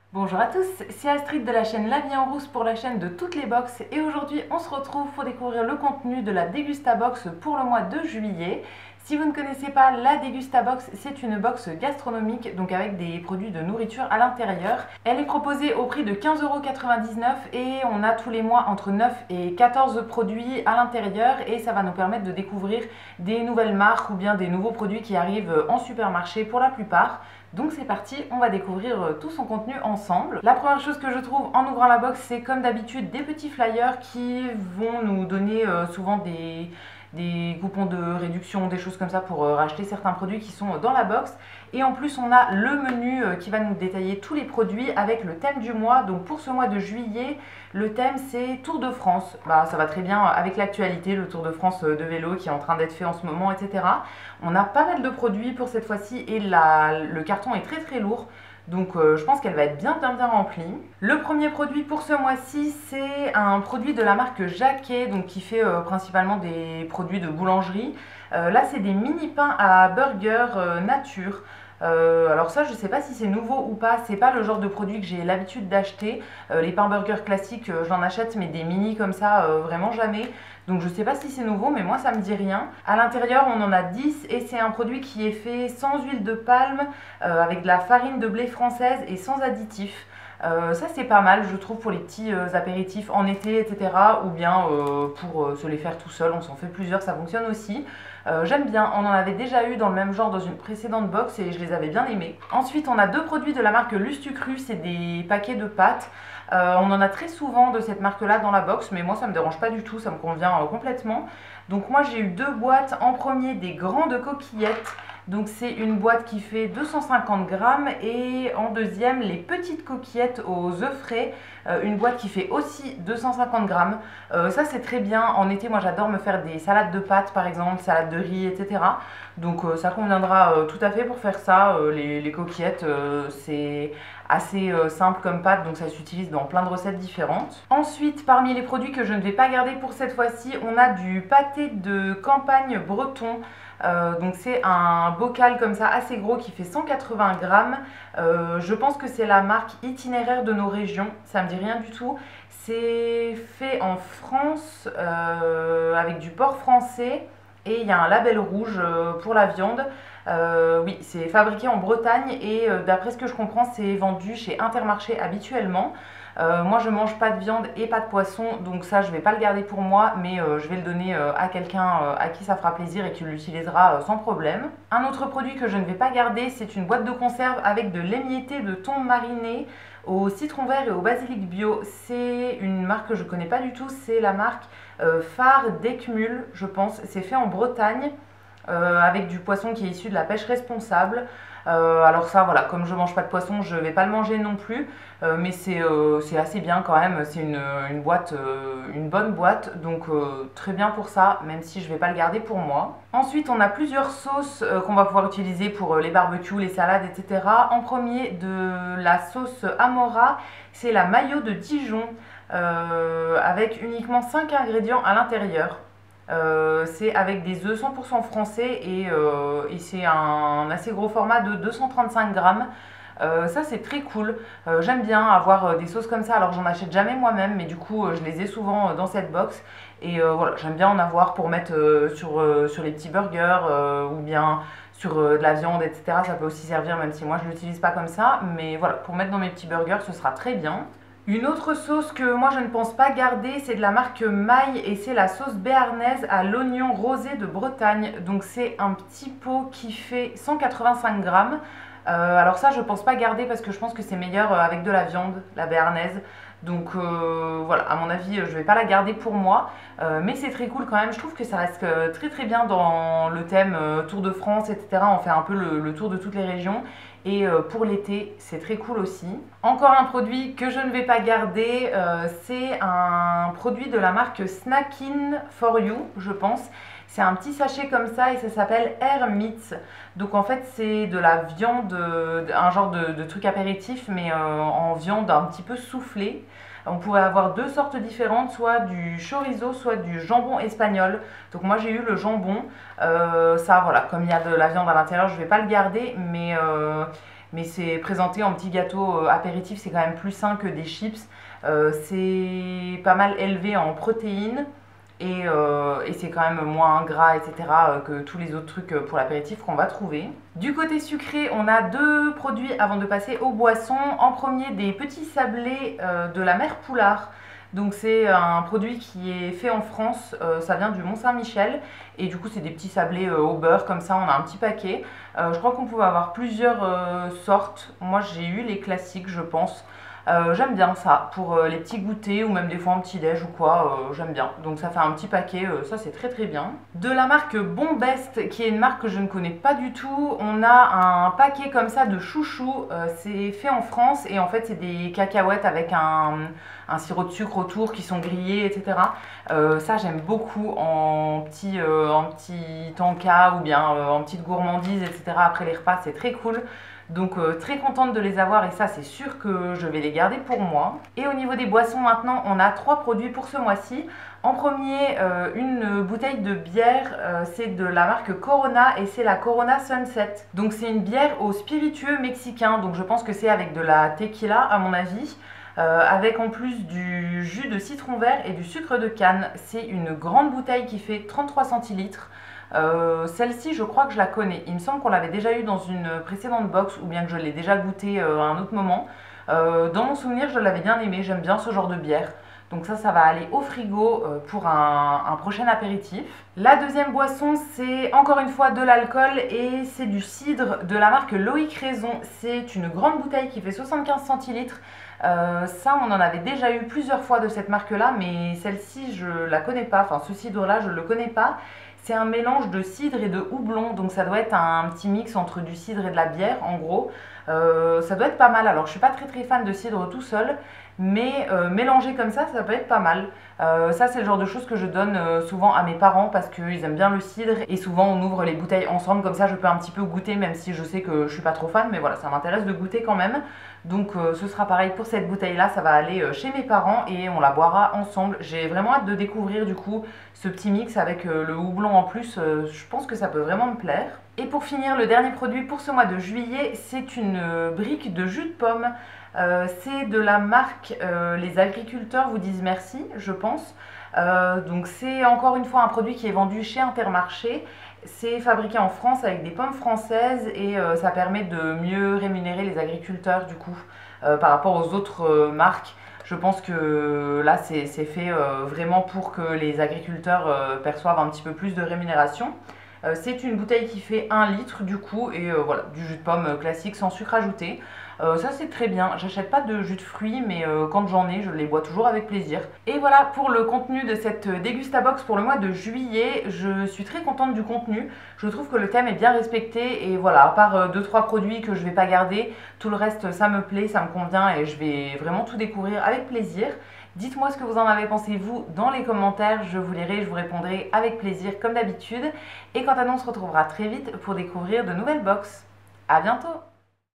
Bonjour à tous, c'est Astrid de la chaîne La Vie en Rousse pour la chaîne de toutes les box et aujourd'hui on se retrouve pour découvrir le contenu de la Dégusta Box pour le mois de juillet. Si vous ne connaissez pas la Dégusta Box, c'est une box gastronomique donc avec des produits de nourriture à l'intérieur. Elle est proposée au prix de 15,99 € et on a tous les mois entre 9 et 14 produits à l'intérieur et ça va nous permettre de découvrir des nouvelles marques ou bien des nouveaux produits qui arrivent en supermarché pour la plupart. Donc c'est parti, on va découvrir tout son contenu ensemble. La première chose que je trouve en ouvrant la box, c'est comme d'habitude des petits flyers qui vont nous donner souvent des coupons de réduction, des choses comme ça pour racheter certains produits qui sont dans la box. Et en plus on a le menu qui va nous détailler tous les produits avec le thème du mois. Donc pour ce mois de juillet, le thème c'est Tour de France. Ça va très bien avec l'actualité, le Tour de France de vélo qui est en train d'être fait en ce moment, etc. On a pas mal de produits pour cette fois-ci et le carton est très lourd. Donc je pense qu'elle va être bien remplie. Le premier produit pour ce mois-ci, c'est un produit de la marque Jacquet, donc qui fait principalement des produits de boulangerie. Là, c'est des mini pains à burger nature. Alors ça, je sais pas si c'est nouveau ou pas, c'est pas le genre de produit que j'ai l'habitude d'acheter. Les pains burgers classiques, j'en achète, mais des mini comme ça, vraiment jamais. Donc je sais pas si c'est nouveau, mais moi ça me dit rien. À l'intérieur, on en a 10 et c'est un produit qui est fait sans huile de palme, avec de la farine de blé française et sans additifs. Ça c'est pas mal je trouve pour les petits apéritifs en été, etc. Ou bien pour se les faire tout seul, on s'en fait plusieurs, ça fonctionne aussi. J'aime bien, on en avait déjà eu dans le même genre dans une précédente box et je les avais bien aimés. Ensuite on a deux produits de la marque Lustucru, c'est des paquets de pâtes. On en a très souvent de cette marque là dans la box, mais moi ça me dérange pas du tout, ça me convient complètement. Donc moi j'ai eu deux boîtes, en premier des grandes coquillettes. Donc c'est une boîte qui fait 250 grammes et en deuxième les petites coquillettes aux œufs frais, une boîte qui fait aussi 250 grammes. Ça c'est très bien, en été moi j'adore me faire des salades de pâtes par exemple, salades de riz, etc. Donc ça conviendra tout à fait pour faire ça. Les coquillettes c'est assez simple comme pâte, donc ça s'utilise dans plein de recettes différentes. Ensuite, parmi les produits que je ne vais pas garder pour cette fois-ci, on a du pâté de campagne breton. Donc c'est un bocal comme ça assez gros qui fait 180 grammes. Je pense que c'est la marque Itinéraire de nos régions, ça me dit rien du tout. C'est fait en France avec du porc français et il y a un label rouge pour la viande. Oui, c'est fabriqué en Bretagne et d'après ce que je comprends, c'est vendu chez Intermarché habituellement. Moi je mange pas de viande et pas de poisson, donc ça je vais pas le garder pour moi, mais je vais le donner à quelqu'un à qui ça fera plaisir et qui l'utilisera sans problème. Un autre produit que je ne vais pas garder, c'est une boîte de conserve avec de l'émietté de thon mariné au citron vert et au basilic bio. C'est une marque que je connais pas du tout, c'est la marque Phare d'Eckmul, je pense. C'est fait en Bretagne. Avec du poisson qui est issu de la pêche responsable. Alors ça voilà, comme je mange pas de poisson, je vais pas le manger non plus, mais c'est assez bien quand même, c'est une boîte, une bonne boîte, donc très bien pour ça, même si je vais pas le garder pour moi. Ensuite on a plusieurs sauces qu'on va pouvoir utiliser pour les barbecues, les salades, etc. En premier de la sauce Amora, c'est la mayo de Dijon, avec uniquement 5 ingrédients à l'intérieur. C'est avec des œufs 100% français et c'est un assez gros format de 235 grammes. Ça c'est très cool, j'aime bien avoir des sauces comme ça, alors j'en achète jamais moi-même mais du coup je les ai souvent dans cette box et voilà, j'aime bien en avoir pour mettre sur les petits burgers ou bien sur de la viande, etc. Ça peut aussi servir même si moi je ne l'utilise pas comme ça, mais voilà, pour mettre dans mes petits burgers ce sera très bien. Une autre sauce que moi je ne pense pas garder, c'est de la marque Maille et c'est la sauce béarnaise à l'oignon rosé de Bretagne. Donc c'est un petit pot qui fait 185 grammes. Alors ça je pense pas garder parce que je pense que c'est meilleur avec de la viande, la béarnaise. Donc voilà, à mon avis je vais pas la garder pour moi, mais c'est très cool quand même. Je trouve que ça reste très bien dans le thème Tour de France, etc. On fait un peu le tour de toutes les régions. Et pour l'été, c'est très cool aussi. Encore un produit que je ne vais pas garder, c'est un produit de la marque Snackin for You, je pense. C'est un petit sachet comme ça et ça s'appelle Air Meats. Donc en fait c'est de la viande, un genre de truc apéritif mais en viande un petit peu soufflée. On pourrait avoir deux sortes différentes, soit du chorizo, soit du jambon espagnol. Donc moi j'ai eu le jambon. Ça voilà, comme il y a de la viande à l'intérieur, je ne vais pas le garder, mais mais c'est présenté en petit gâteau apéritif, c'est quand même plus sain que des chips. C'est pas mal élevé en protéines et c'est quand même moins gras, etc. Que tous les autres trucs pour l'apéritif qu'on va trouver. Du côté sucré, on a deux produits avant de passer aux boissons. En premier, des petits sablés de la Mère Poulard. Donc c'est un produit qui est fait en France, ça vient du Mont-Saint-Michel et du coup c'est des petits sablés au beurre comme ça, on a un petit paquet. Je crois qu'on pouvait avoir plusieurs sortes, moi j'ai eu les classiques je pense. J'aime bien ça pour les petits goûters ou même des fois en petit déj ou quoi, j'aime bien. Donc ça fait un petit paquet, ça c'est très très bien. De la marque Bon Best, qui est une marque que je ne connais pas du tout, on a un paquet comme ça de chouchous, c'est fait en France et en fait c'est des cacahuètes avec un sirop de sucre autour qui sont grillés, etc. Ça j'aime beaucoup en petit encas ou bien en petite gourmandise, etc. Après les repas, c'est très cool. Donc très contente de les avoir et ça c'est sûr que je vais les garder pour moi. Et au niveau des boissons maintenant, on a 3 produits pour ce mois-ci. En premier, une bouteille de bière, c'est de la marque Corona et c'est la Corona Sunset. Donc c'est une bière au spiritueux mexicain, donc je pense que c'est avec de la tequila à mon avis. Avec en plus du jus de citron vert et du sucre de canne. C'est une grande bouteille qui fait 33 centilitres. Celle-ci, je crois que je la connais. Il me semble qu'on l'avait déjà eu dans une précédente box ou bien que je l'ai déjà goûté à un autre moment. Dans mon souvenir, je l'avais bien aimé. J'aime bien ce genre de bière. Donc ça va aller au frigo pour un prochain apéritif. La deuxième boisson, c'est encore une fois de l'alcool et c'est du cidre de la marque Loïc Raison. C'est une grande bouteille qui fait 75 centilitres. Ça, on en avait déjà eu plusieurs fois de cette marque-là, mais celle-ci, je la connais pas. Enfin, ce cidre-là, je le connais pas. C'est un mélange de cidre et de houblon, donc ça doit être un petit mix entre du cidre et de la bière, en gros. Ça doit être pas mal. Alors, je suis pas très fan de cidre tout seul, mais mélangé comme ça peut être pas mal. Ça, c'est le genre de choses que je donne souvent à mes parents parce qu'ils aiment bien le cidre et souvent on ouvre les bouteilles ensemble, comme ça je peux un petit peu goûter, même si je sais que je suis pas trop fan, mais voilà, ça m'intéresse de goûter quand même. Donc ce sera pareil pour cette bouteille là, ça va aller chez mes parents et on la boira ensemble. J'ai vraiment hâte de découvrir du coup ce petit mix avec le houblon en plus, je pense que ça peut vraiment me plaire. Et pour finir, le dernier produit pour ce mois de juillet, c'est une brique de jus de pomme. C'est de la marque Les Agriculteurs vous disent merci, je pense. Donc c'est encore une fois un produit qui est vendu chez Intermarché. C'est fabriqué en France avec des pommes françaises et ça permet de mieux rémunérer les agriculteurs du coup par rapport aux autres marques. Je pense que là c'est fait vraiment pour que les agriculteurs perçoivent un petit peu plus de rémunération. C'est une bouteille qui fait 1 litre du coup et voilà, du jus de pomme classique sans sucre ajouté. Ça c'est très bien, j'achète pas de jus de fruits mais quand j'en ai je les bois toujours avec plaisir. Et voilà pour le contenu de cette Dégustabox pour le mois de juillet. Je suis très contente du contenu, je trouve que le thème est bien respecté et voilà, à part 2-3 produits que je vais pas garder, tout le reste ça me plaît, ça me convient et je vais vraiment tout découvrir avec plaisir. Dites-moi ce que vous en avez pensé vous dans les commentaires, je vous lirai, je vous répondrai avec plaisir comme d'habitude. Et quant à nous, on se retrouvera très vite pour découvrir de nouvelles box. À bientôt!